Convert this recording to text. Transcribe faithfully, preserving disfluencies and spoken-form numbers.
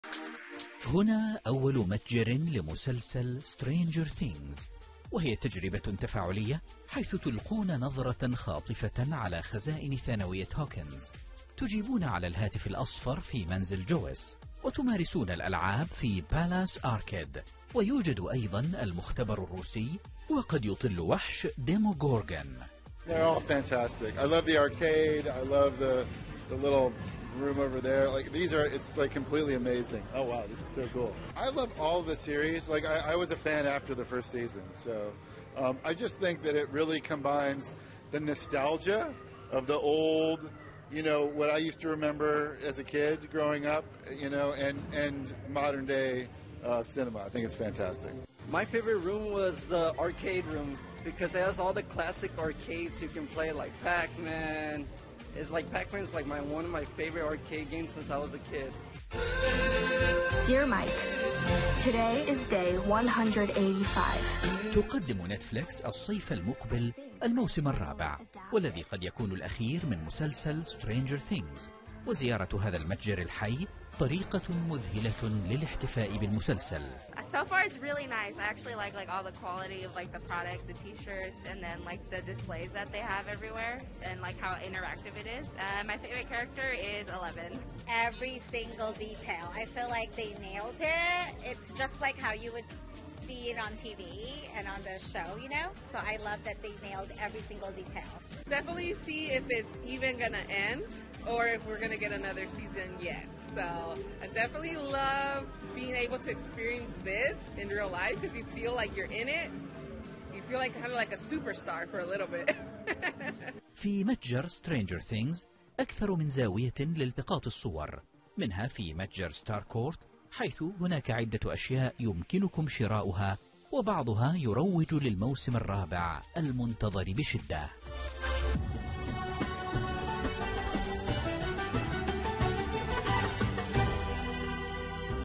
هنا أول متجر لمسلسل Stranger Things، وهي تجربة تفاعلية حيث تلقون نظرة خاطفة على خزائن ثانوية هوكنز، تجيبون على الهاتف الأصفر في منزل جويس، وتمارسون الألعاب في بالاس آركيد. ويوجد أيضا المختبر الروسي، وقد يطل وحش ديموغورغون. They're all fantastic. I love the arcade. I love the the little room over there. Like these are, it's like completely amazing. Oh wow, this is so cool. I love all the series. Like I, I was a fan after the first season, so um, I just think that it really combines the nostalgia of the old, you know, what I used to remember as a kid growing up, you know, and and modern day uh, cinema. I think it's fantastic. My favorite room was the arcade room because it has all the classic arcades you can play, like Pac-Man. It's like Pac-Man's like my one of my favorite arcade games since I was a kid. Dear Mike, today is day one hundred eighty-five. تقدم نتفليكس الصيف المقبل الموسم الرابع، والذي قد يكون الأخير من مسلسل Stranger Things. وزيارة هذا المتجر الحي طريقة مذهلة للاحتفاء بالمسلسل. So far it's really nice. I actually like like all the quality of like the products, the t-shirts, and then like the displays that they have everywhere, and like how interactive it is. Uh, my favorite character is Eleven. Every single detail. I feel like they nailed it. It's just like how you would see it on T V and on the show, you know? So I love that they nailed every single detail. Definitely see if it's even gonna end or if we're gonna get another season yet. So I definitely love being able to experience this in real life because you feel like you're in it. You feel like kind of like a superstar for a little bit. في متجر Stranger Things أكثر من زاوية لالتقاط الصور، منها في متجر ستار كورت، حيث هناك عدة أشياء يمكنكم شراؤها، وبعضها يروج للموسم الرابع المنتظر بشدة.